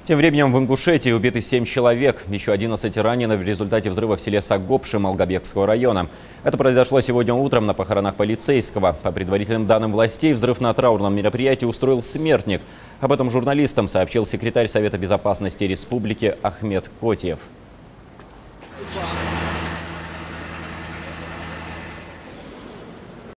Тем временем в Ингушетии убиты 7 человек. Еще 11 ранены в результате взрыва в селе Сагопши Малгобекского района. Это произошло сегодня утром на похоронах полицейского. По предварительным данным властей, взрыв на траурном мероприятии устроил смертник. Об этом журналистам сообщил секретарь Совета безопасности Республики Ахмед Котиев.